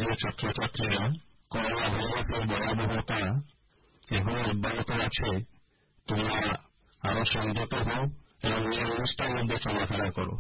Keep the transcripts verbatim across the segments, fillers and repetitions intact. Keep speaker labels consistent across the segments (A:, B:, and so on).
A: প্রিয় ছাত্রছাত্রীরা, করোনা ভাইরাসের ভয়াবহতা এখনো অব্যাহত আছে। তোমরা আরো সংযত হও এবং নিরামিষটার মধ্যে চলাফেরা করো।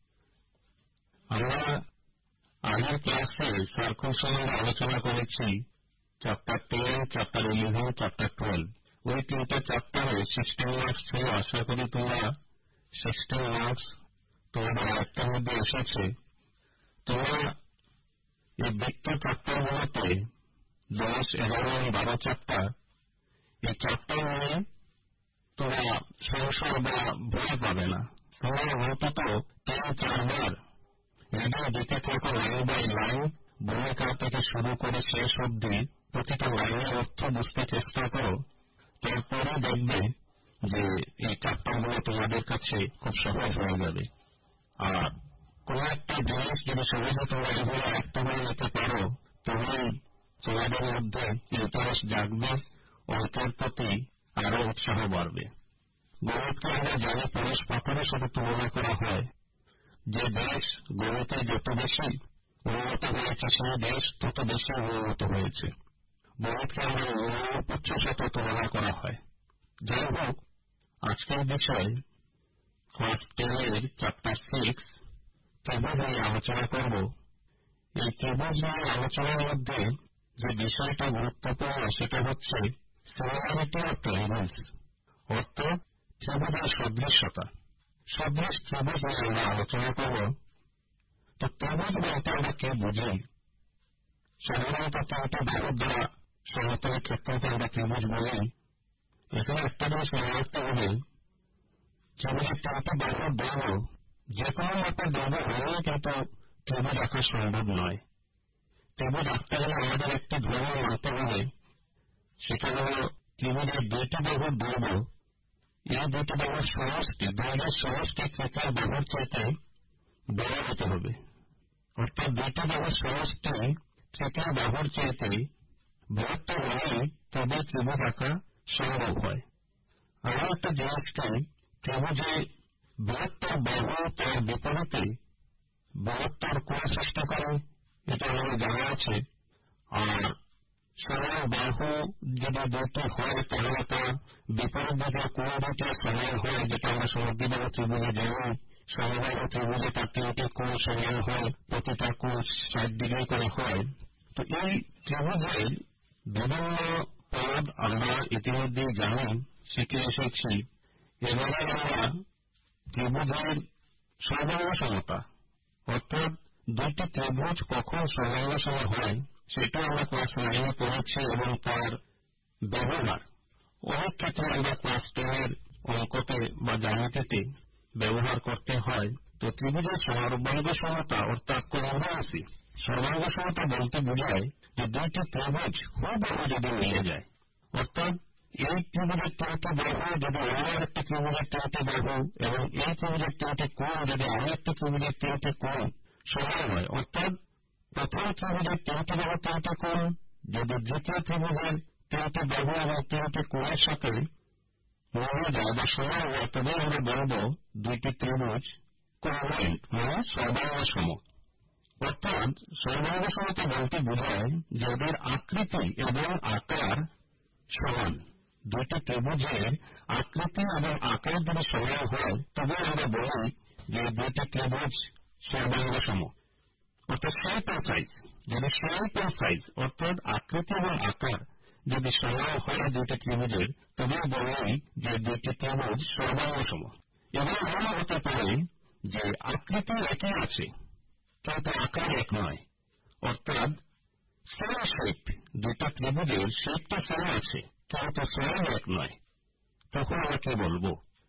A: আমরা আগের ক্লাসে সার্কেল সম্বন্ধে আলোচনা করেছি chapter ten, chapter eleven, chapter twelve. ওই তিনটা চ্যাপ্টারে সিক্সটিন মার্কস ছিল। আশা করি তোমরা সিক্সটিন মার্কস তোমাদের আয়ত্তের মধ্যে এসেছে। তোমরা এই বৃত্ত চ্যাপ্টারগুলোতে দশ, এগারো এবং বারো চ্যাপ্টার, এই চ্যাপ্টার নিয়ে তোমরা সংশয় বা ভয় পাবে না। তোমরা অন্তত তিন চারবার রিডিং দিতে থাকো, লাইন বাই লাইন, ভূমিকা থেকে শুরু করে শেষ অবধি প্রতিটা লাইনের অর্থ বুঝতে চেষ্টা করো। তারপরে দেখবে যে এই চ্যাপ্টারগুলো তোমাদের কাছে খুব সহজ হয়ে যাবে। আর কোন একটা জিনিস যদি সহজে তোমরা এগুলো আয়ত্ত করে নিতে পারো, তখন তোমাদের মধ্যে ইন্টারেস্ট জাগবে, অঙ্কের প্রতি আরো উৎসাহ বাড়বে। গণিতকে আমরা জানি পুরুষ পাথরের সাথে তুলনা করা হয়। যে দেশ গণিতে যত বেশি উন্নত হয়েছে, সেই দেশ তত বেশি উন্নত হয়েছে। গণিতকে আমরা নিরপেক্ষের সাথে তুলনা করা হয়। যাই হোক, আজকের বিষয় ক্লাস টেনের চ্যাপ্টার সিক্স ত্রিভুজ নিয়ে আলোচনা করব। এই ত্রিভুজ নিয়ে আলোচনার মধ্যে যে বিষয়টা গুরুত্বপূর্ণ সেটা হচ্ছে সিমিলারিটি অফ ট্রায়াঙ্গলস, অর্থাৎ ত্রিভুজের সদৃশ্যতা। সদৃশ ত্রিভুজ নিয়ে আমরা আলোচনা করব। তো ত্রিভুজ বলতে আমরা কি বুঝি? সাধারণত তিনটি বাহুর দ্বারা সমতল ক্ষেত্রকে আমরা ত্রিভুজ বলি। এখানে একটা জিনিস মনে রাখতে হবে, ত্রিভুজের তিনটি বাহুর দৈর্ঘ্য যে কোনো মাপের দৈর্ঘ্য হলেও কিন্তু ত্রিভুজ আঁকা সম্ভব নয়। ত্রিভুজ আঁকতে গেলে আমাদের একটি ধর্ম মানতে হবে, সেটা হল ত্রিভুজের দুইটি বাহুর দৈর্ঘ্য, এই দুটি বাহুর সমষ্টি, দৈর্ঘ্যের সমষ্টি তৃতীয় বাহুর চাইতে বড় হতে হবে। অর্থাৎ দুইটি বাহুর সমষ্টি তৃতীয় বাহুর চাইতে বৃহত্তর হলেই তবে ত্রিভুজ আঁকা সম্ভব হয়। আরো একটা জিনিসকে, ত্রিভুজে বৃহত্তর বাহু তার বিপরীতে বৃহত্তর কোণ সৃষ্টি করে, এটা আমাদের জানা আছে। আর সমান বাহু যদি দুটি হয় তাহলে তার বিপরীত দিকে কোণ দুটি সমান হয়, যেটা আমরা সমদ্বিবাহু ত্রিভুজে জানি। সমবাহু ত্রিভুজে তার তিনটি কোণ সমান হয়, প্রতিটা কোণ ষাট ডিগ্রি করে হয়। তো এই ত্রিভুজের বিভিন্ন পদ আমরা ইতিমধ্যেই জানি, শিখে এসেছি। এবারে আমরা ত্রিভুজের সর্বাঙ্গ সমতা, অর্থাৎ দুইটি ত্রিভুজ কখন সর্বাঙ্গ সম হয় সেটা আমরা ক্লাস নাইনে পড়েছি এবং তার ব্যবহার অনেক ক্ষেত্রে আমরা ক্লাস টেনের অঙ্কতে বা জ্যামিতিতে ব্যবহার করতে হয়। তো ত্রিভুজের সর্বাঙ্গ সমতা অর্থাৎ কনভার্জেন্সি, সর্বাঙ্গ সমতা বলতে বোঝায় যে দুইটি ত্রিভুজ হুবহু যদি মিলে যায়, অর্থাৎ এই ত্রিভুজের তিনটি বাহু যদি অন্য একটি ত্রিভুজের তিনটি বাহু এবং এই ত্রিভুজের তিনটি কোণ যদি আরো একটি ত্রিভুজের তিনটি কোণ সমান হয়, অর্থাৎ প্রথম ত্রিভুজের তিনটি বাহু তিনটি কোণ যদি দ্বিতীয় ত্রিভুজের তিনটি বাহু এবং তিনটি কোণের সাথে মিলে যায় বা সমান হয়, তবে আমরা বলব দুইটি ত্রিভুজ কনভার্জেন্ট, মানে সর্বাঙ্গ সম। অর্থাৎ সর্বাঙ্গ সমতা বলতে বোঝায় যে ওদের আকৃতি এবং আকার সমান। দুইটি ত্রিভুজের আকৃতি এবং আকার যদি সমান হয় তবে আমরা বলি যে দুইটি ত্রিভুজ সর্বাঙ্গ সম। অর্থাৎ শেপ ও সাইজ, যদি শেপ ও সাইজ অর্থাৎ আকৃতি এবং আকার যদি সমান হয় দুইটি ত্রিভুজের, তবে বলি যে দুইটি ত্রিভুজ সর্বাঙ্গ সম। এবং এমন হতে পারে যে আকৃতি একই আছে কিন্তু আকার এক নয়, অর্থাৎ সেম শেপ, দুইটা ত্রিভুজের শেপটা সেম আছে কিন্তু সাইজ এক নয়। তখন আমরা কি বলবো?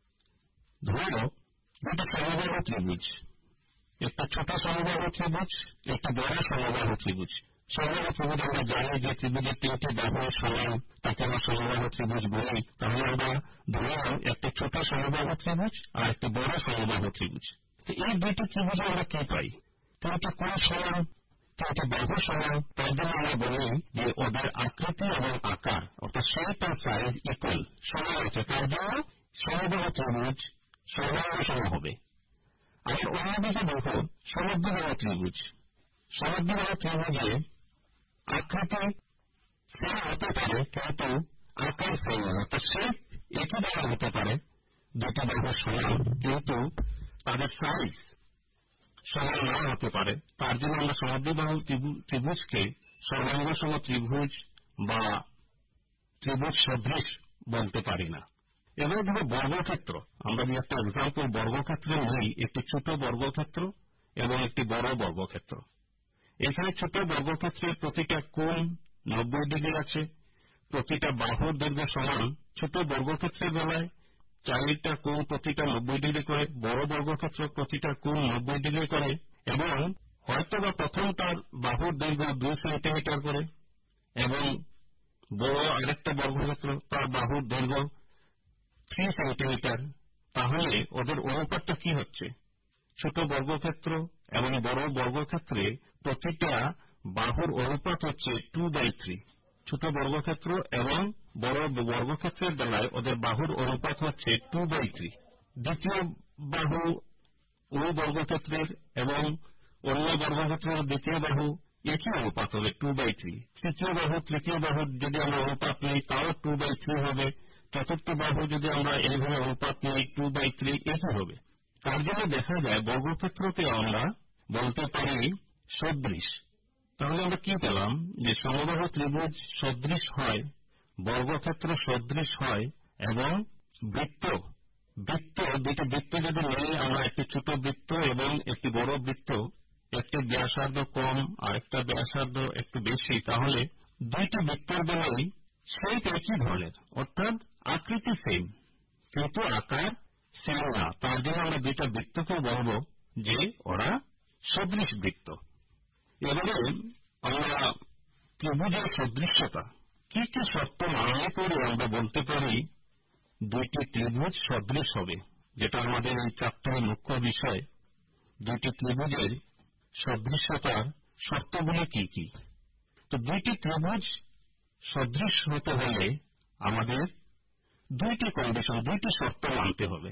A: ধরো দুটো সমবাহু ত্রিভুজ, একটা ছোট সমবাহু ত্রিভুজ, একটা বড় সমবাহু ত্রিভুজ। সমবাহু ত্রিভুজ আমরা জানি যে ত্রিভুজের তিনটি বাহু সমান, তাকে আমরা সমবাহু ত্রিভুজ বলি। তাহলে আমরা ধরলাম একটি ছোট সমবাহু ত্রিভুজ আর একটি বড় সমবাহু ত্রিভুজ। এই দুইটি ত্রিভুজে আমরা কি পাই? তিনটি কোণ সমান, তিনটি বাহু সমান, তার জন্য আমরা বলি যে ওদের আকৃতি এবং আকার অর্থাৎ শেপ এন্ড সাইজ ইকুয়াল, সমান আছে, তার জন্য সমবাহু ত্রিভুজ সর্বাঙ্গ সম হবে। আর অন্যদিকে দেখো সমদ্বিবাহু ত্রিভুজ, সমদ্বিবাহু ত্রিভুজে আকৃতি সেম হতে পারে কিন্তু আকার সেম নয়। তো শেপ একই ধরনের হতে পারে, দুটি বাহু সমান, কিন্তু তাদের সাইজ সমান না হতে পারে। তার জন্য আমরা সমদ্বিবাহু ত্রিভুজকে সর্বাঙ্গ সম ত্রিভুজ বা ত্রিভুজ সদৃশ বলতে পারি না। এবার ধরো বর্গক্ষেত্র, আমরা যদি একটা এক্সাম্পল বর্গক্ষেত্রে নিই, একটি ছোট বর্গক্ষেত্র এবং একটি বড় বর্গক্ষেত্র। এখানে ছোট বর্গক্ষেত্রের প্রতিটা কোণ নব্বই ডিগ্রি আছে, প্রতিটা বাহুর দৈর্ঘ্য সমান। ছোট বর্গক্ষেত্রের বেলায় চারটা কোণ প্রতিটা নব্বই ডিগ্রি করে, বড় বর্গক্ষেত্র প্রতিটা কোণ নব্বই ডিগ্রি করে, এবং হয়তো বা প্রথমটার বাহুর দৈর্ঘ্য দুই সেন্টিমিটার করে এবং বড় আরেকটা বর্গক্ষেত্র তার বাহুর দৈর্ঘ্য থ্রি সেন্টিমিটার। তাহলে ওদের অনুপাতটা কি হচ্ছে? ছোট বর্গক্ষেত্র এবং বড় বর্গক্ষেত্রে প্রতিটা বাহুর অনুপাত হচ্ছে টু বাই থ্রি। ছোট বর্গক্ষেত্র এবং বড় বর্গক্ষেত্রের বেলায় ওদের বাহুর অনুপাত হচ্ছে টু বাই থ্রি। দ্বিতীয় বাহু ওই বর্গক্ষেত্রের এবং অন্য বর্গক্ষেত্রের দ্বিতীয় বাহু একই অনুপাত হবে টু বাই থ্রি। তৃতীয় বাহু তৃতীয় বাহুর যদি আমরা অনুপাত নিই তাও টু বাই থ্রি হবে। চতুর্থ বাহু যদি আমরা এইভাবে অনুপাত নিই টু বাই থ্রি একই হবে। তার জন্য দেখা যায় বর্গক্ষেত্রকে আমরা বলতে পারি সদৃশ। তাহলে আমরা কি পেলাম? যে সমবাহু ত্রিভুজ সদৃশ হয়, বর্গক্ষেত্র সদৃশ হয়, এবং বৃত্ত বৃত্ত দুটি বৃত্ত যদি নেই আমরা, একটি ছোট বৃত্ত এবং একটি বড় বৃত্ত, একটি ব্যাসার্ধ কম আর একটা ব্যাসার্ধ একটু বেশি, তাহলে দুইটি বৃত্তের বেলায় সেই একই ধরনের, অর্থাৎ আকৃতি সেম কিন্তু আকার সেম না। তার জন্য আমরা দুইটা বৃত্তকে বলব যে ওরা সদৃশ বৃত্ত। এবারে আমরা ত্রিভুজের সদৃশ্যতা কি কি শর্ত মানলে করে আমরা বলতে পারি দুইটি ত্রিভুজ সদৃশ হবে, যেটা আমাদের এই চ্যাপ্টারের মুখ্য বিষয়। দুইটি ত্রিভুজের সদৃশ্যতার শর্তগুলি কি কি? তো দুইটি ত্রিভুজ সদৃশ হতে হলে আমাদের দুইটি কন্ডিশন, দুইটি শর্ত মানতে হবে।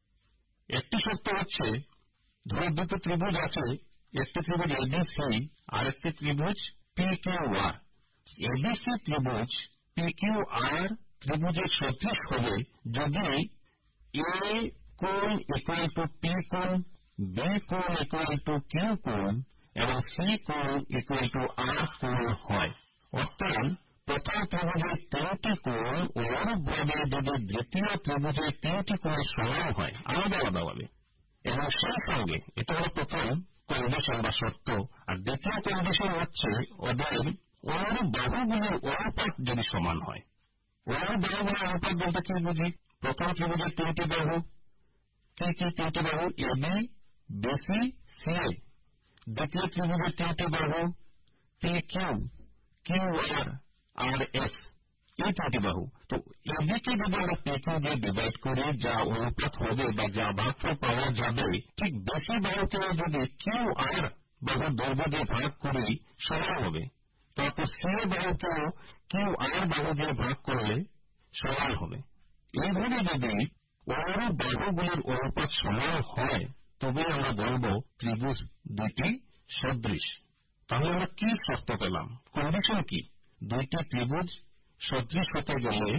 A: একটি শর্ত হচ্ছে, ধরো দুটো ত্রিভুজ আছে, একটি ত্রিভুজ এবিসি আর একটি ত্রিভুজ পিকিউআর। এবিসি ত্রিভুজ পিকিউআর ত্রিভুজের সদৃশ হবে যদি এ কোণ ইকুয়াল টু পি কোণ, বি কোণ ইকুয়াল টু কিউ কোণ এবং সি কোণ ইকুয়াল টু আর কোণ হয়। অর্থাৎ প্রথম ত্রিভুজের তিনটি কোণ অনুরূপভাবে যদি দ্বিতীয় ত্রিভুজের তিনটি কোণ সমান হয় আলাদা আলাদাভাবে, এবং সেই সঙ্গে, এটা হল প্রথম কন্ডিশন বা শর্ত। আর দ্বিতীয় কন্ডিশন হচ্ছে ওদের অনুরূপ বাহুগুলির অনুপাত যদি সমান হয়। অনুরূপ বাহুগুলির অনুপাত বলতে কি বুঝি? প্রথম ত্রিভুজের তিনটি বাহু কি কি? তিনটি বাহু এ বি, বিসি, সিএ। দ্বিতীয় ত্রিভুজের তিনটি বাহু P Q, Q R, R S, এই তিনটি বাহু। তো এবিকে যদি আমরা পি কিউ দিয়ে ডিভাইড করি, যা অনুপাত হবে বা যা ভাগফল পাওয়া যাবে, ঠিক বিসি বাহুকে যদি কিউ আর বাহুর দৈর্ঘ্য দিয়ে ভাগ করি সমান হবে। তারপর সিএ বাহুকেও কিউ আর বাহু দিয়ে ভাগ করলে সমান হবে। এইভাবে যদি অনুরূপ বাহুগুলির অনুপাত সমান হয় তবে আমরা বলব ত্রিভুজ দুইটি সদৃশ। তাহলে আমরা কি শর্ত পেলাম? কন্ডিশন কি? দুইটি ত্রিভুজ সদৃশ হতে গেলে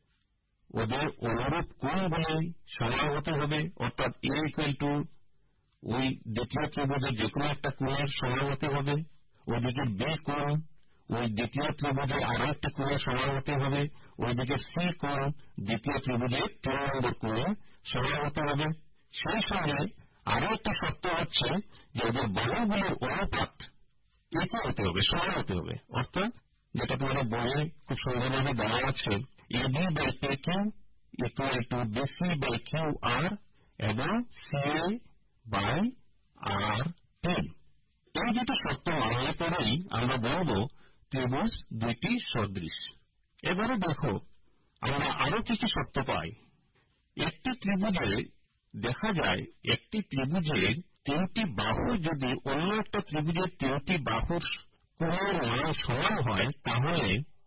A: ওদের অনুরূপ কোণগুলি সমান হতে হবে, অর্থাৎ এ ইকুয়াল টু ওই দ্বিতীয় ত্রিভুজের যে কোনো একটা কোণের সমান হতে হবে, ওইদিকের বি কোণ ওই দ্বিতীয় ত্রিভুজের আরো একটা কোণের সমান হতে হবে, ওইদিকে সি কোণ দ্বিতীয় ত্রিভুজের তিন নম্বর কোণে সমান হতে হবে। সেই সঙ্গে আরো একটা শর্ত হচ্ছে যে ওদের বাহুগুলির অনুপাত একই হতে হবে, সমান হতে হবে। অর্থাৎ যেটা তোমাদের বইয়ে খুব সুন্দরভাবে দেওয়া আছে, AB by P Q equal to BC by Q R এবং সিএ বাই আর পি। এই দুটো শর্ত মানলে পরেই আমরা বলব ত্রিভুজ দুইটি সদৃশ। এবারে দেখো আমরা আরো কি কি শর্ত পাই। একটি ত্রিভুজে দেখা যায়, একটি ত্রিভুজের তিনটি বাহু যদি অন্য একটা ত্রিভুজের তিনটি বাহুর কোণের মান সমান হয় তাহলে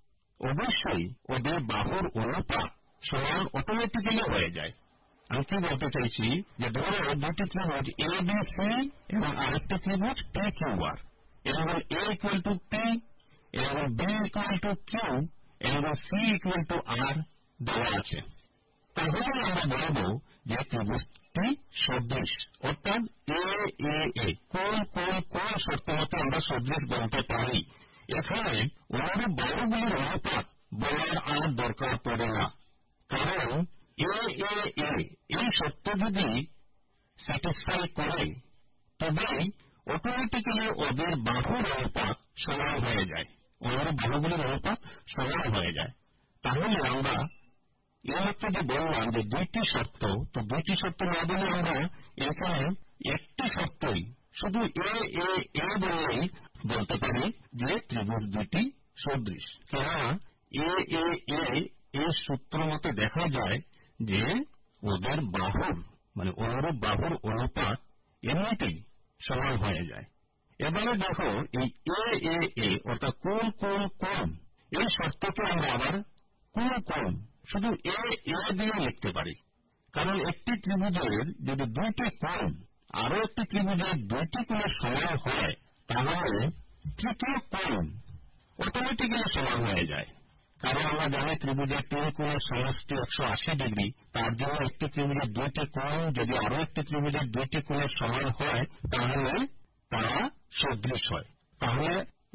A: অবশ্যই ওদের বাহুর অনুপাত সমান অটোমেটিক্যালি হয়ে যায়। আমি কি বলতে চাইছি, যে ধরো দুটি ত্রিভুজ এ বি সি এবং আরেকটি ত্রিভুজ পি কিউ আর, এবং A equal to P angle B equal to Q, angle C equal to R দেওয়া আছে। তাহলে আমরা বলবো যে ত্রিভুজটি সদৃশ, অর্থাৎ এ এ এ কোন কোন কোন শর্ত মতো আমরা সদৃশ বলতে পারি। এখানে অনুরূপ বাহুগুলির অনুপাত বলার আর দরকার পড়ে না, কারণ এ এ এ এই শর্ত যদি স্যাটিসফাই করে তবেই অটোমেটিক্যালি ওদের বাহুর অনুপাত সমান হয়ে যায়, অনুরূপ বাহুগুলির অনুপাত সমান হয়ে যায়। তাহলে আমরা এইমাত্র যে বললাম যে দুইটি শর্ত, তো দুইটি শর্ত না বলে আমরা এখানে একটি শর্তই শুধু এ এ এ বললেই বলতে পারি যে ত্রিভুজ দুইটি সদৃশ। কেননা এ এ এ এই সূত্র মতে দেখা যায় যে ওদের বাহুর মানে অনুরূপ বাহুর অনুপাত এমনিতেই সমান হয়ে যায়। এবারে দেখো এই এ এ এ অর্থাৎ কোন কোন কোন এই শর্তকে আমরা আবার কোন কোন শুধু এ এ দিয়ে লিখতে পারি, কারণ একটি ত্রিভুজের যদি দুইটি কোণ আরো একটি ত্রিভুজের দুইটি কোণের সমান হয় তাহলে তৃতীয় কোণ অটোমেটিক্যালি সমান হয়ে যায়। কারণ আমরা জানি ত্রিভুজের তিন কোণের সমষ্টি একশো আশি ডিগ্রি, তার জন্য একটি ত্রিভুজের দুইটি কোণ যদি আরো একটি ত্রিভুজের দুইটি কোণের সমান হয় তাহলে তারা সদৃশ হয়। তাহলে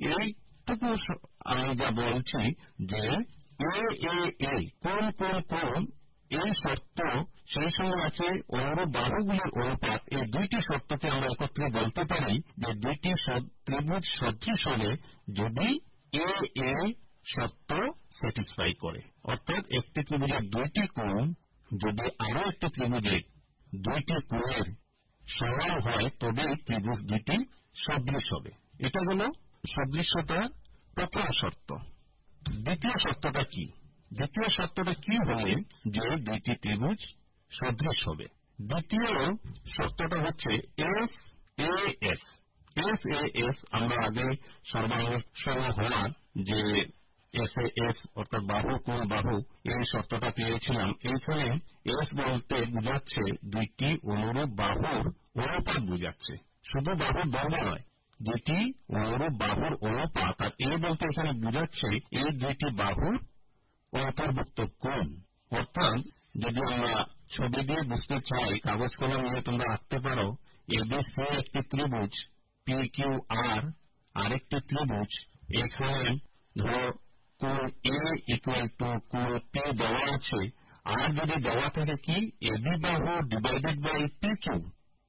A: এইটুকু আমি যা বলছি যে এ এ এ কোন কোন কোন এই শর্ত সেই সময় আছে অনুরূপ বাহুগুলির অনুপাত, এই দুইটি শর্তকে আমরা একত্রে বলতে পারি যে দুইটি ত্রিভুজ সদৃশ হলে যদি এ এ শর্ত স্যাটিসফাই করে, অর্থাৎ একটি ত্রিভুজের দুইটি কোণ যদি আরো একটি ত্রিভুজের দুইটি কোণের সমান হয় তবে ত্রিভুজ দুইটি সদৃশ হবে। এটা হল সদৃশতার প্রথম শর্ত। দ্বিতীয় শর্তটা কি? দ্বিতীয় শর্তটা কি হলে যে দুইটি ত্রিভুজ সদৃশ হবে? দ্বিতীয় শর্তটা হচ্ছে S A S. S A S আমরা আগে সর্বাংশীন হওয়ার যে এস এ এস অর্থাৎ বাহু কোণ বাহু এই শর্তটা পেয়েছিলাম। এইখানে এস বলতে বোঝাচ্ছে দুইটি অনুরূপ বাহুর অনুপাত বোঝাচ্ছে, শুধু বাহুর দৈর্ঘ্য নয়, দুইটি অনুরূপ বাহুর অনুপাত। আর এ বলতে এখানে বোঝাচ্ছে এই দুইটি বাহুর অন্তর্ভুক্ত কোণ। অর্থাৎ যদি আমরা ছবি দিয়ে বুঝতে চাই, কাগজ কলম নিয়ে তোমরা আঁকতে পারো। এবিসি একটি ত্রিভুজ, পি কিউ আর আরেকটি ত্রিভুজ। এখানে ধরো কোণ এ ইকুয়াল টু কোণ পি দেওয়া আছে, আর যদি দেওয়া থাকে কি এবি বাহু ডিভাইডেড বাই পি কিউ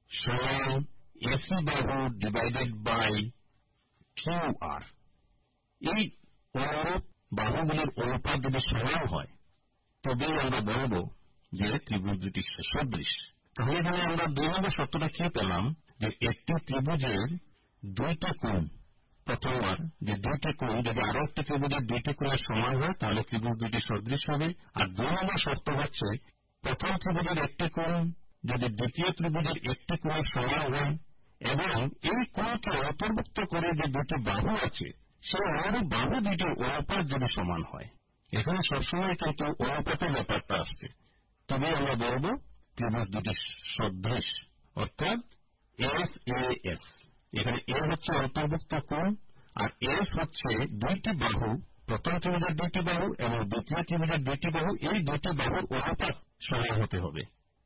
A: সমান এসি বাহু ডিভাইডেড বাই কিউ আর। এই অনুরূপ বাহুগুলির অনুপাত যদি সমান হয় তবেই আমরা বলব যে ত্রিভুজ দুটি সদৃশ। তাহলে এখানে আমরা দুই নম্বর শর্তটা কি পেলাম যে একটি ত্রিভুজের দুইটি কোণ, প্রথমবার যে দুইটি কোণ যদি আরো একটি ত্রিভুজের দুইটি কোণের সমান হয় তাহলে ত্রিভুজ দুটি সদৃশ হবে। আর দুই নম্বর শর্ত হচ্ছে প্রথম ত্রিভুজের একটি কোণ যদি দ্বিতীয় ত্রিভুজের একটি কোণের সমান হয় এবং এই কোণকে অন্তর্ভুক্ত করে যে দুটি বাহু আছে সেই অনুরূপ বাহু দুটির অনুপাত যদি সমান হয়। এখানে সবসময় কিন্তু অনুপাতের ব্যাপারটা আসছে, তবে আমরা বলব ত্রিভুজ দুটি সদৃশ, অর্থাৎ এস এ এস। এখানে এ হচ্ছে অন্তর্ভুক্ত কোণ আর এস হচ্ছে দুইটি বাহু, প্রথম ত্রিভুজের দুইটি বাহু এবং দ্বিতীয় ত্রিভুজের দুইটি বাহু, এই দুইটি বাহুর অনুপাত সমান হতে হবে।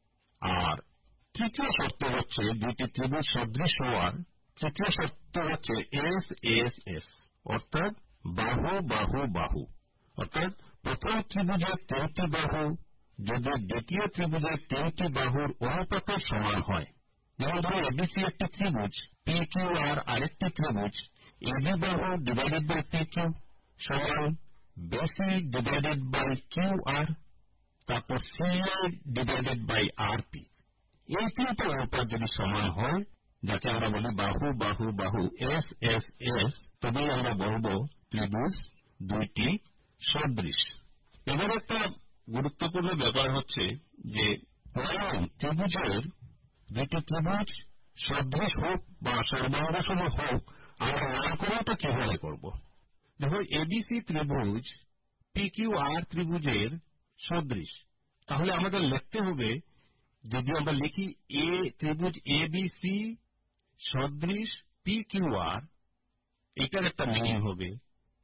A: আর তৃতীয় শর্ত হচ্ছে দুইটি ত্রিভুজ সদৃশ হওয়ার তৃতীয় শর্ত হচ্ছে এস এস এস, অর্থাৎ বাহু বাহু বাহু। অর্থাৎ প্রথম ত্রিভুজের তিনটি বাহু যদি দ্বিতীয় ত্রিভুজের তিনটি বাহুর অনুপাতের সমান হয়, যেমন ধরো এবিসি একটি ত্রিভুজ, পি কিউ আর আরেকটি ত্রিভুজ, এবি বাহু ডিভাইডেড বাই পি কিউ সমান BC divided by Q R, তারপর C A divided by R P. এই তিনটি অনুপাত যদি সমান হয়, যাকে আমরা বলি বাহু বাহু বাহু এস এস এস, তবেই আমরা বলব ত্রিভুজ দুইটি সদৃশ। এবার একটা গুরুত্বপূর্ণ ব্যাপার হচ্ছে যে ত্রিভুজের দুটি ত্রিভুজ সদৃশ হোক বা সর্বাঙ্গসম হোক, আমরা নামকরণটা কিভাবে করব? দেখো এবিসি ত্রিভুজ পি কিউ আর ত্রিভুজের সদৃশ, তাহলে আমাদের লিখতে হবে, যদি আমরা লিখি এ ত্রিভুজ এ বি সি সদৃশ পি কিউ আর, এটার একটা মিনিং হবে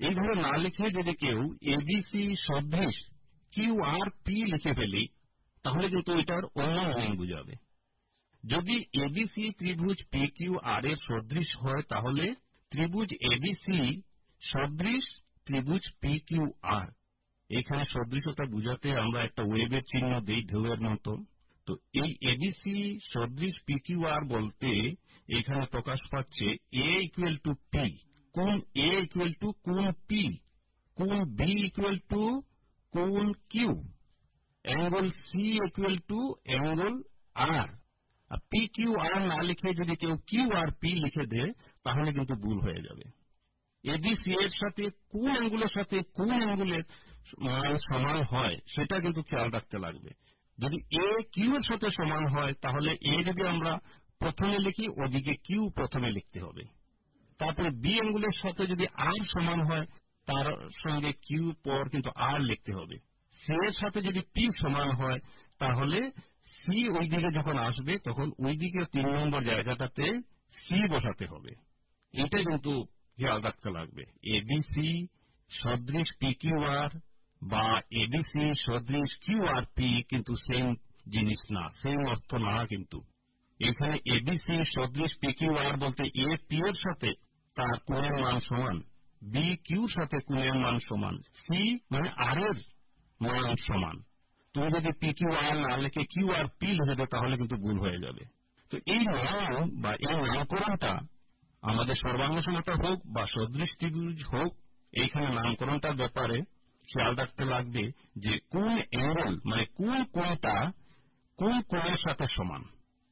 A: এইভাবে না লিখে যদি কেউ এবিসি সদৃশ কিউ আর পি লিখে ফেলি, তাহলে কিন্তু এটার অন্য মিনিং বুঝাবে। যদি এবিসি ত্রিভুজ পি কিউ আর এর সদৃশ হয়, তাহলে ত্রিভুজ এবিসি সদৃশ ত্রিভুজ পি কিউ আর। এখানে সদৃশতা বুঝাতে আমরা একটা ওয়েবের চিহ্ন দিই, ঢেউয়ের মতো। তো এই এবিসি সদৃশ পি কিউ আর বলতে এখানে প্রকাশ পাচ্ছে এ ইকুয়াল টু পি, কোণ এ ইকুয়াল টু কোণ পি, কোণ বি ইকুয়াল টু কোণ Q, angle C equal to angle R. P Q R না লিখে যদি কেউ কিউ আর পি লিখে দেয়, তাহলে কিন্তু ভুল হয়ে যাবে। এবিসি এর সাথে কোন অ্যাঙ্গুলের সাথে কোন অ্যাঙ্গুলের মান সমান হয়, সেটা কিন্তু খেয়াল রাখতে লাগবে। যদি এ কিউ এর সাথে সমান হয়, তাহলে এ যদি আমরা প্রথমে লিখি, ওদিকে কিউ প্রথমে লিখতে হবে। তারপরে বি অ্যাঙ্গুলের সাথে যদি আর সমান হয়, তার সঙ্গে কিউ পর কিন্তু আর লিখতে হবে। সি এর সাথে যদি পি সমান হয়, তাহলে সি ওই দিকে যখন আসবে, তখন ওই দিকে তিন নম্বর জায়গাটাতে সি বসাতে হবে। এটা কিন্তু খেয়াল রাখতে লাগবে। এবিসি সদৃশ পি কিউ আর বা এবিসি সদৃশ কিউ আর পি কিন্তু সেম জিনিস না, সেম অর্থ না। কিন্তু এখানে এবিসি সদৃশ পি কিউ আর বলতে এ পি এর সাথে তার কোণের মান সমান, বি কিউর সাথে কোণের মান সমান, সি মানে আর এর মান সমান। তুমি যদি পি কিউ আর না লিখে কিউ আর পি লিখে দাও, তাহলে কিন্তু ভুল হয়ে যাবে। তো এই নাম বা এই নামকরণটা আমাদের সর্বাঙ্গ সমতা হোক বা সদৃশ ত্রিভুজ হোক, এইখানে নামকরণটার ব্যাপারে খেয়াল রাখতে লাগবে যে কোন অ্যাঙ্গেল মানে কোন কোণটা কোন কোণের সাথে সমান।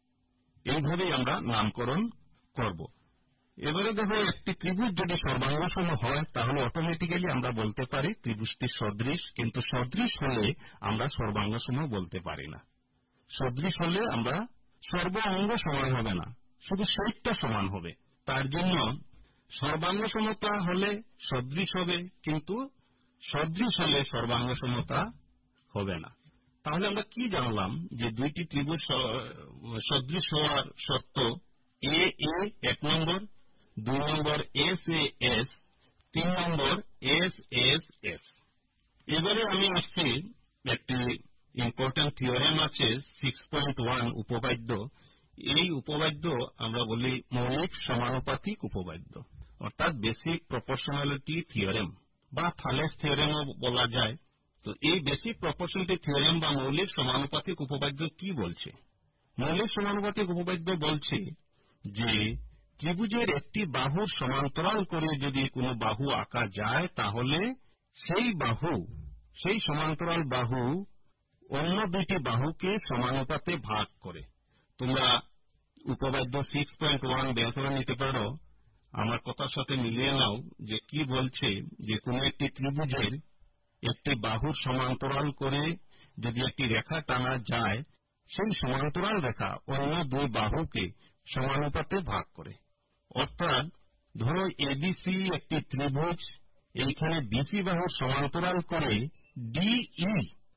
A: এইভাবেই আমরা নামকরণ করব। এবারে দেখো, একটি ত্রিভুজ যদি সর্বাঙ্গসম হয়, তাহলে অটোমেটিক্যালি আমরা বলতে পারি ত্রিভুজটি সদৃশ। কিন্তু সদৃশ হলে আমরা সর্বাঙ্গসম বলতে পারি না। সদৃশ হলে আমরা সর্ব অঙ্গ সমান হবে না, শুধু শেপটা সমান হবে। তার জন্য সর্বাঙ্গ সমতা হলে সদৃশ হবে, কিন্তু সদৃশ হলে সর্বাঙ্গ সমতা হবে না। তাহলে আমরা কি জানলাম? যে দুইটি ত্রিভুজ সদৃশ হওয়ার শর্ত এ এ এক নম্বর, দুই নম্বর এস এ এস, তিন নম্বর এস এস এস। এবারে আমি আসছি, একটি ইম্পর্টেন্ট থিওরেম আছে সিক্স পয়েন্ট ওয়ান উপপাদ্য। এই উপপাদ্য আমরা বলি মৌলিক সমানুপাতিক উপপাদ্য, অর্থাৎ বেসিক প্রপোর্শনালিটি থিওরেম বা থালেস থিওরেমও বলা যায়। তো এই বেসিক প্রপোর্শনালিটি থিওরেম বা মৌলিক সমানুপাতিক উপপাদ্য কি বলছে? মৌলিক সমানুপাতিক উপপাদ্য বলছে যে ত্রিভুজের একটি বাহুর সমান্তরাল করে যদি কোনো বাহু আঁকা যায়, তাহলে সেই বাহু সেই সমান্তরাল বাহু অন্য দুইটি বাহুকে সমানুপাতে ভাগ করে। তোমরা উপপাদ্য সিক্স পয়েন্ট ওয়ান বের করে নিতে পারো। আমার কথার সাথে মিলিয়ে নাও যে কি বলছে, যে কোনো একটি ত্রিভুজের একটি বাহুর সমান্তরাল করে যদি একটি রেখা টানা যায়, সেই সমান্তরাল রেখা অন্য দুই বাহুকে সমানুপাতে ভাগ করে। অর্থাৎ ধরো এবিসি একটি ত্রিভুজ, এইখানে বিসি বাহুর সমান্তরাল করে ডিই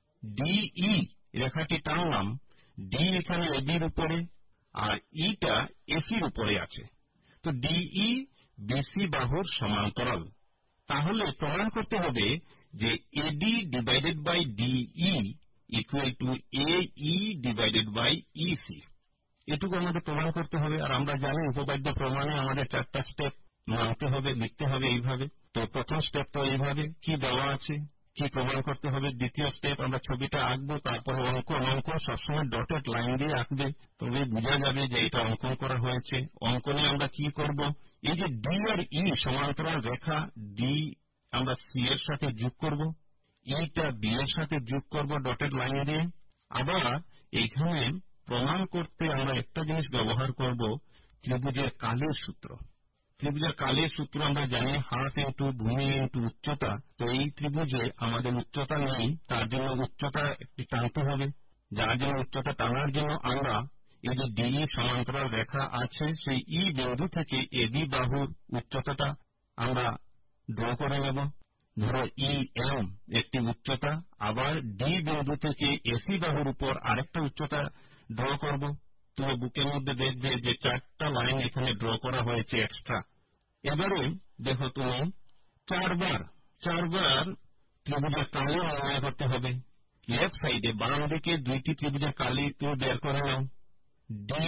A: ডিই রেখাটি টানলাম। ডি এখানে এবির উপরে আর ইটা এসির উপরে আছে। তো ডিই বিসি বাহুর সমান্তরাল। তাহলে প্রমাণ করতে হবে যে AD divided by DE equal to AE divided by EC. এটুকু আমাদের প্রমাণ করতে হবে। আর আমরা জানি উপপাদ্য প্রমাণে আমাদের চারটা স্টেপ মানতে হবে, লিখতে হবে এইভাবে। তো প্রথম স্টেপ তো এইভাবে কি দেওয়া আছে, কি প্রমাণ করতে হবে। দ্বিতীয় স্টেপ আমরা ছবিটা আঁকবো, তারপরে অঙ্কন। অঙ্কন সবসময় ডটেড লাইন দিয়ে আঁকবে, তবে বোঝা যাবে যে এটা অঙ্কন করা হয়েছে। অঙ্কনে আমরা কি করব, এই যে ডি আর ই সমান্তরাল রেখা, ডি আমরা সি এর সাথে যোগ করব, ইটা বি এর সাথে যোগ করব ডটেড লাইন দিয়ে। আবার এইখানে প্রমাণ করতে আমরা একটা জিনিস ব্যবহার করব, ত্রিভুজের কালের সূত্র। ত্রিভুজের কালের সূত্র আমরা জানি হাফ ইন্টু ভূমি ইন্টু উচ্চতা। তো এই ত্রিভুজে আমাদের উচ্চতা নেই, তার জন্য উচ্চতা একটি টানতে হবে। যার জন্য উচ্চতা টানার জন্য আমরা এই যে ডি সমান্তরাল রেখা আছে, সেই ই বিন্দু থেকে এবি বাহুর উচ্চতাটা আমরা ড্র করে নেব। ধরো ই এম একটি উচ্চতা, আবার ডি বিন্দু থেকে এসি বাহুর উপর আরেকটা উচ্চতা ড্র করব। তুমি বুকের মধ্যে দেখবে যে চারটা লাইন এখানে ড্র করা হয়েছে এক্সট্রা। এবারে দেখো তুমি চারবার চারবার ত্রিভুজের কালি নির্ণয় করতে হবে। লেফট সাইডে বাম দিকে দুইটি ত্রিভুজের কালি তুমি বের করে নাও। ডি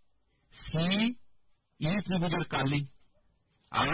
A: সি ই ত্রিভুজের কালি আর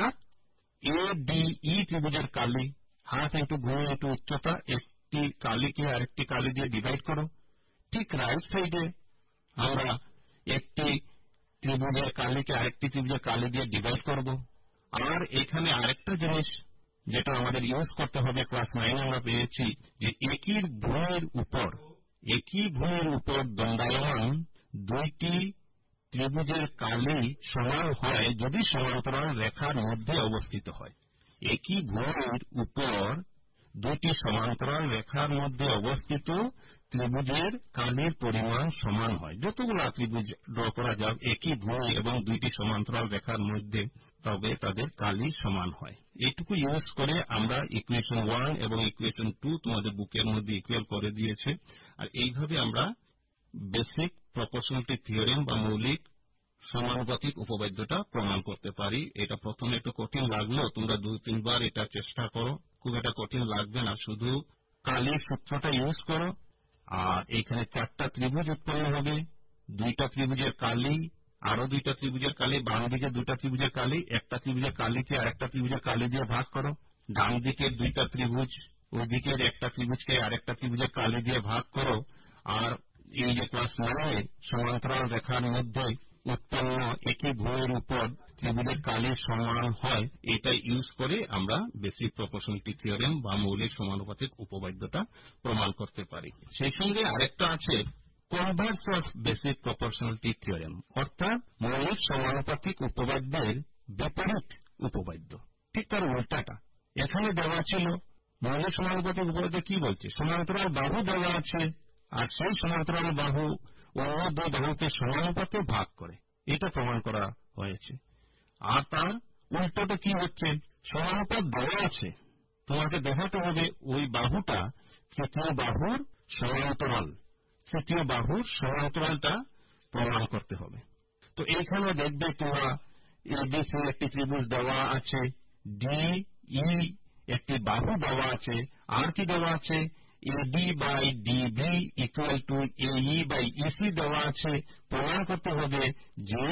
A: এ ডি ই ত্রিভুজের কালি, হাত ইন্টু ভূমি ইন্টু উচ্চতা, একটি কালিকে আরেকটি কালি দিয়ে ডিভাইড করো। ঠিক রাইট সাইডে আমরা একটি ত্রিভুজের কালিকে আরেকটি ত্রিভুজের কালি দিয়ে ডিভাইড করব। আর এখানে আরেকটা জিনিস যেটা আমাদের ইউজ করতে হবে, ক্লাস নাইন আমরা পেয়েছি যে একই ভূমির উপর একই ভূমির উপর দণ্ডায়মান দুইটি ত্রিভুজের কালি সমান হয় যদি সমান্তরাল রেখার মধ্যে অবস্থিত হয়। একই ভূমির উপর দুইটি সমান্তরাল রেখার মধ্যে অবস্থিত ত্রিভুজের কালির পরিমাণ সমান হয়। যতগুলো ত্রিভুজ ড্র করা যাক একই ভূমি এবং দুইটি সমান্তরাল রেখার মধ্যে, তবে তাদের কালি সমান হয়। এইটুকু ইউজ করে আমরা ইকুয়েশন ওয়ান এবং ইকুয়েশন টু তোমাদের বুকের মধ্যে ইকুয়াল করে দিয়েছে। আর এইভাবে আমরা বেসিক প্রপোর্শনালিটি থিওরেম বা মৌলিক সমানুপাতিক উপপাদ্যটা প্রমাণ করতে পারি। এটা প্রথমে একটু কঠিন লাগলেও তোমরা দুই তিনবার এটা চেষ্টা করো, খুব একটা কঠিন লাগবে না। শুধু কালির সূত্রটা ইউজ করো আর এখানে চারটা ত্রিভুজ উৎপন্ন হবে, দুইটা ত্রিভুজের কালি, আরো দুইটা ত্রিভুজের কালি, বাম দিকে দুইটা ত্রিভুজের কালি, একটা ত্রিভুজের কালিকে আরেকটা ত্রিভুজের কালি দিয়ে ভাগ করো। ডান দিকে দুইটা ত্রিভুজ, ওই দিকের একটা ত্রিভুজকে আরেকটা ত্রিভুজের কালি দিয়ে ভাগ করো। আর এই যে ক্লাস নাইনে সমান্তরাল রেখার মধ্যে উৎপন্ন একই ভূমির উপর ত্রিভুজের কালি সমান হয়, এটা ইউজ করে আমরা বেসিক প্রপোর্শনালিটি থিওরেম বা মৌলিক সমানুপাতিক উপপাদ্যটা প্রমাণ করতে পারি। সেই সঙ্গে আরেকটা আছে converse of basic proportionality theorem, অর্থাৎ মৌলিক সমানুপাতিক উপপাদ্যের বিপরীত উপপাদ্য, ঠিক তার উল্টাটা। এখানে দেওয়া ছিল মৌলিক সমানুপাতিক উপপাদ্য কি বলছে, সমান্তরাল বাহু দেওয়া আছে আর সেই সমান্তরাল বাহু অন্য দুই বাহুকে সমানুপাতে ভাগ করে, এটা প্রমাণ করা হয়েছে। আর তার উল্টোটা কি হচ্ছে, সমানুপাত দেওয়া আছে, তোমাকে দেখাতে হবে ওই বাহুটা তৃতীয় বাহুর সমান্তরাল, তৃতীয় বাহুর সমান্তরালটা প্রমাণ করতে হবে। তো এইখানে দেখবে তোমরা এবিসি একটি ত্রিভুজ দেওয়া আছে, ডি ই একটি বাহু দেওয়া আছে, আর কি দেওয়া আছে, AD by DB equal to AE by EC দেওয়া আছে। প্রমাণ করতে হবে যে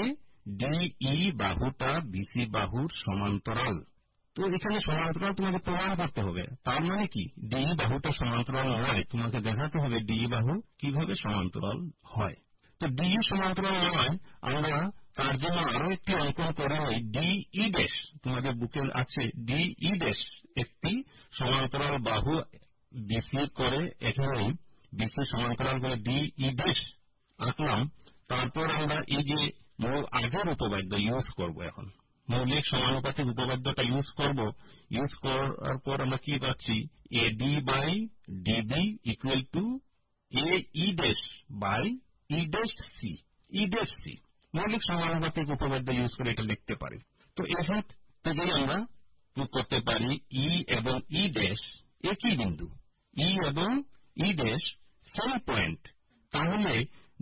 A: ডিই বাহুটা বিসি বাহুর সমান্তরাল। তো এখানে সমান্তরাল তোমাকে প্রমাণ করতে হবে, তার মানে কি ডিই বাহুটা সমান্তরাল নয়, তোমাকে দেখাতে হবে ডিই বাহু কিভাবে সমান্তরাল হয়। তো ডিই সমান্তরাল নয়, আমরা তার জন্য আরো একটি অঙ্কন করে নিই। ডিই ড্যাশ তোমাদের বুকে আছে, ডিই ড্যাশ একটি সমান্তরাল বাহু বিসি করে, এখানে বিসি সমান্তরাল করে ডিই ড্যাশ আঁকলাম। তারপর আমরা এই যে আগের উপপাদ্য ইউজ করব, এখন মৌলিক সমানুপাতিক উপপাদ্যটা ইউজ করব। ইউজ করার পর আমরা কি পাচ্ছি, AD by DB equal to A E dash by E dash C, E dash C মৌলিক সমানুপাতিক উপপাদ্য ইউজ করে এটা লিখতে পারি। তো এখান থেকেই আমরা প্রুভ করতে পারি ই এবং ই ড্যাশ একই বিন্দু, ই এবং ই ড্যাশ সেম পয়েন্ট, তাহলে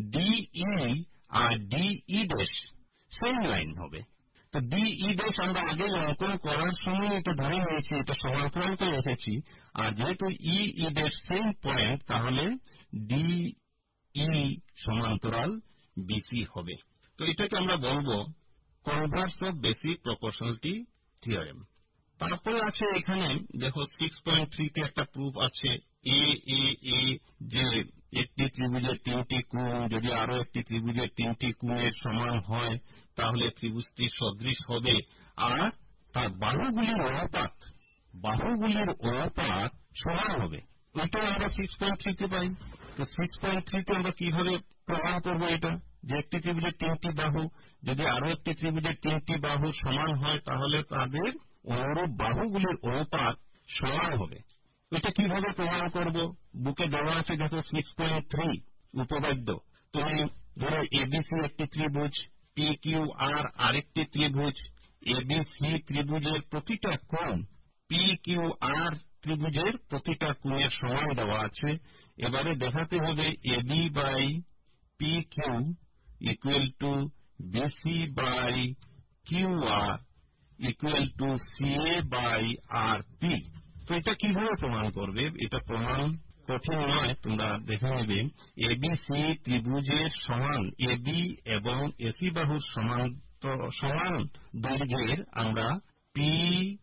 A: ডিই আর ডিই ড্যাশ সেম লাইন হবে। তো ডিই ড্যাশ আমরা আগে অঙ্কন করার সময় এটা ধরে নিয়েছি, এটা সমান্তরালকে রেখেছি, আর যেহেতু E E dash same point, তাহলে ডিই সমান্তরাল বিসি হবে। তো এটাকে আমরা বলবো converse of basic proportionality theorem. তারপরে আছে এখানে দেখো সিক্স পয়েন্ট থ্রি তে একটা প্রুফ আছে, এ এ এ যে একটি ত্রিভুজের তিনটি কোণ যদি আরো একটি ত্রিভুজের তিনটি কোণের সমান হয়, তাহলে ত্রিভুজটি সদৃশ হবে আর তার বাহুগুলির অনুপাত বাহুগুলির অনুপাত সমান হবে। এটা আমরা সিক্স পয়েন্ট থ্রি তে পাই। তো সিক্স পয়েন্ট থ্রি তে আমরা কিভাবে প্রমাণ করবো এটা, যে একটি ত্রিভুজের তিনটি বাহু যদি আরো একটি ত্রিভুজের তিনটি বাহু সমান হয়, তাহলে তাদের অনুরূপ বাহুগুলির অনুপাত সমান হবে। এটা কিভাবে প্রমাণ করব, বুকে দেওয়া আছে দেখো সিক্স পয়েন্ট থ্রি উপপাদ্য। তুমি ধরো এবিসি একটি ত্রিভুজ, পি কিউ আর আরেকটি ত্রিভুজ, এবিসি ত্রিভুজের প্রতিটা কোণ পি কিউ আর ত্রিভুজের প্রতিটা কোণের সমান দেওয়া আছে। এবারে দেখাতে হবে AB by P Q equal to BC by Q R equal to C A by R P. তো এটা কিভাবে প্রমাণ করবে? এটা প্রমাণ কঠিন নয়, তোমরা দেখে নেবে। এবিসি ত্রিভুজের সমান এবি এবং এসি বাহুর সমান সমান দৈর্ঘ্যের আমরা পি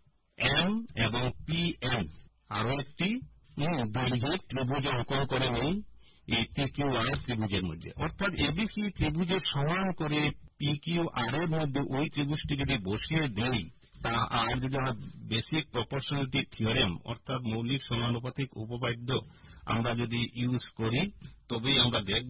A: এম এবং পি এম আরো একটি দৈর্ঘ্যের ত্রিভুজ অঙ্কন করে নেই এই পি কিউ আর ত্রিভুজের মধ্যে। অর্থাৎ এবিসি ত্রিভুজের সমান করে পি কিউ আর এর মধ্যে ওই ত্রিভুজটি যদি বসিয়ে দেই, তা আর যদি আমরা বেসিক প্রপোর্শনালিটি থিওরেম অর্থাৎ মৌলিক সমানুপাতিক উপপাদ্য আমরা যদি ইউজ করি, তবেই আমরা দেখব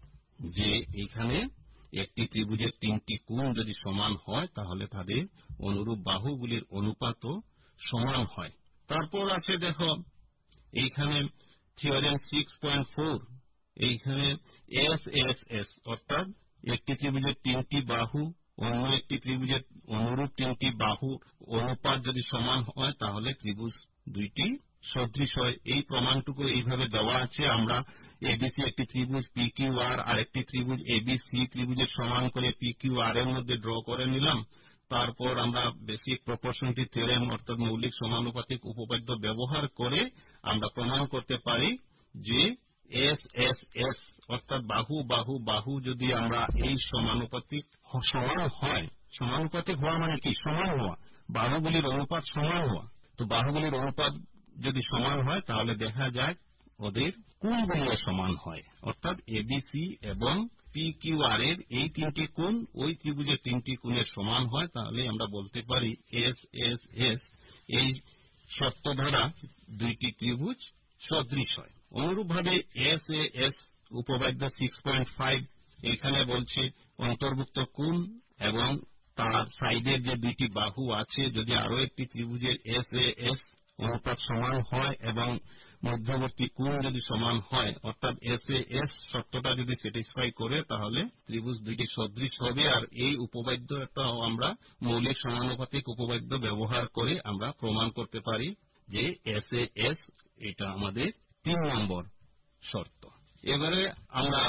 A: যে এখানে একটি ত্রিভুজের তিনটি কোণ যদি সমান হয় তাহলে তাদের অনুরূপ বাহুগুলির অনুপাতও সমান হয়। তারপর আছে দেখো এইখানে থিওরেম সিক্স পয়েন্ট ফোর, এইখানে এস এস এস অর্থাৎ একটি ত্রিভুজের তিনটি বাহু অন্য একটি ত্রিভুজের অনুরূপ তিনটি বাহু অনুপাত যদি সমান হয় তাহলে ত্রিভুজ দুইটি সদৃশ হয়। এই প্রমাণটুকু এইভাবে দেওয়া আছে। আমরা এবিসি একটি ত্রিভুজ পি কিউ আর আর একটি ত্রিভুজ এবিসি ত্রিভুজের সমান করে পি কিউ আর এর মধ্যে ড্র করে নিলাম। তারপর আমরা বেসিক প্রপোর্শনালিটি থিওরেম অর্থাৎ মৌলিক সমানুপাতিক উপপাদ্য ব্যবহার করে আমরা প্রমাণ করতে পারি যে এস এস এস অর্থাৎ বাহু বাহু বাহু যদি আমরা এই সমানুপাতিক সমান হয়, সমানুপাতিক হওয়া মানে কি? সমান হওয়া, বাহুগুলির অনুপাত সমান হওয়া। তো বাহুগুলির অনুপাত যদি সমান হয় তাহলে দেখা যায় ওদের কোণগুলিও সমান হয়। অর্থাৎ এবিসি এবং পি কিউ আর এর এই তিনটি কোণ ওই ত্রিভুজের তিনটি কোণের সমান হয়, তাহলে আমরা বলতে পারি এস এস এস এই শর্ত দ্বারা দুইটি ত্রিভুজ সদৃশ হয়। অনুরূপভাবে এস এ এস উপপাদ্য সিক্স পয়েন্ট ফাইভ এখানে বলছে অন্তর্ভুক্ত কোণ এবং তার সাইডের যে দুইটি বাহু আছে যদি আরো একটি ত্রিভুজের এস এ এস অনুপাত সমান হয় এবং মধ্যবর্তী কোণ যদি সমান হয়, অর্থাৎ এস এ এস শর্তটা যদি স্যাটিসফাই করে তাহলে ত্রিভুজ দুইটি সদৃশ হবে। আর এই উপপাদ্যটাও আমরা মৌলিক সমানুপাতিক উপপাদ্য ব্যবহার করে আমরা প্রমাণ করতে পারি যে এস এ এস এটা আমাদের তিন নম্বর শর্ত। এবারে আমরা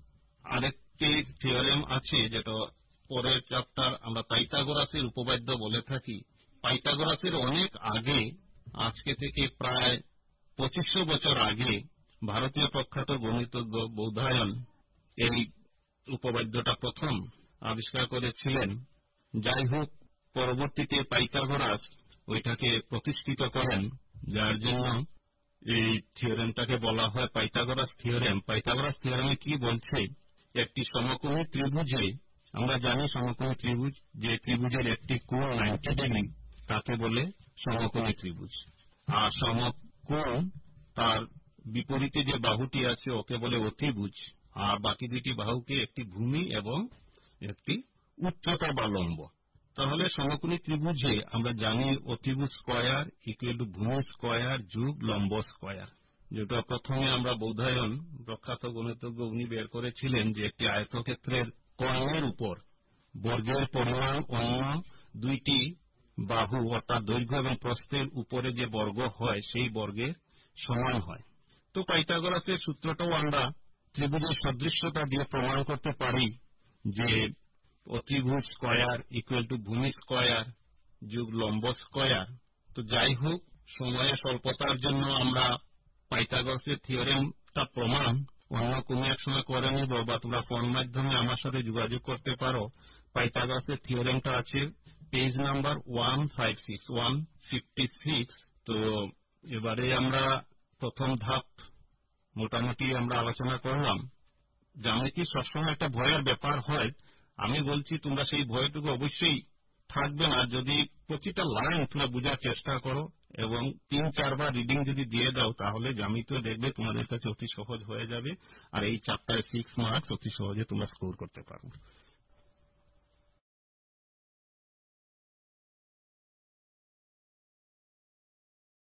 A: আরেকটি থিওরেম আছে যেটা পরের চ্যাপ্টার আমরা পাইথাগোরাসের উপপাদ্য বলে থাকি। পাইথাগোরাসের অনেক আগে, আজকে থেকে প্রায় পঁচিশশো বছর আগে ভারতীয় প্রখ্যাত গণিতজ্ঞ বৌধায়ন এই উপপাদ্যটা প্রথম আবিষ্কার করেছিলেন। যাই হোক, পরবর্তীতে পাইথাগোরাস ওইটাকে প্রতিষ্ঠিত করেন, যার জন্য এই থিওরেমটাকে বলা হয় পাইথাগোরাস থিওরেম। পাইথাগোরাস থিওরেমে কি বলছে? একটি সমকোণী ত্রিভুজে, আমরা জানি সমকোণী ত্রিভুজ যে ত্রিভুজের একটি কোণ নাইনটি ডিগ্রি তাকে বলে সমকোণী ত্রিভুজ। আর সমকোণ তার বিপরীতে যে বাহুটি আছে ওকে বলে অতিভুজ। আর বাকি দুইটি বাহুকে একটি ভূমি এবং একটি উচ্চতা বা লম্ব। তাহলে সমকোণী ত্রিভুজে আমরা জানি অতিভুজ স্কয়ার ইকুয়াল টু ভূমি স্কয়ার যুগ লম্ব স্কয়ার, যেটা প্রথমে আমরা বৌধায়ন প্রখ্যাত গণিতজ্ঞ উনি বের করেছিলেন যে একটি আয়তক্ষেত্রের কর্ণের উপর বর্গের পরিমাণ অন্য দুইটি বাহু অর্থাৎ দৈর্ঘ্য এবং প্রস্থের উপরে যে বর্গ হয় সেই বর্গের সমান হয়। তো পাইথাগোরাসের সূত্রটাও আমরা ত্রিভুজের সদৃশ্যতা দিয়ে প্রমাণ করতে পারি যে অতিভুজ স্কয়ার ইকুয়াল টু ভূমি স্কয়ার যুগ লম্ব স্কয়ার। তো যাই হোক, সময়ের স্বল্পতার জন্য আমরা পাইথাগোরাসের থিওরেমটা প্রমাণ অন্য কোনো এক সময় করে নিব, বা তোমরা ফোন মাধ্যমে আমার সাথে যোগাযোগ করতে পারো। পাইথাগোরাসের থিওরেমটা আছে page number one five six one fifty six. তো এবারে আমরা প্রথম ধাপ মোটামুটি আমরা আলোচনা করলাম। জ্যামিতি সবসময় একটা ভয়ের ব্যাপার হয়, আমি বলছি তোমরা সেই ভয়টুকু অবশ্যই থাকবে না যদি প্রতিটা লাইন তোমরা বোঝার চেষ্টা করো এবং তিন চারবার রিডিং যদি দিয়ে দাও তাহলে জ্যামিতিও দেখবে তোমাদের কাছে অতি সহজ হয়ে যাবে। আর এই চ্যাপ্টারে সিক্স মার্কস অতি সহজে তোমরা স্কোর করতে পারো।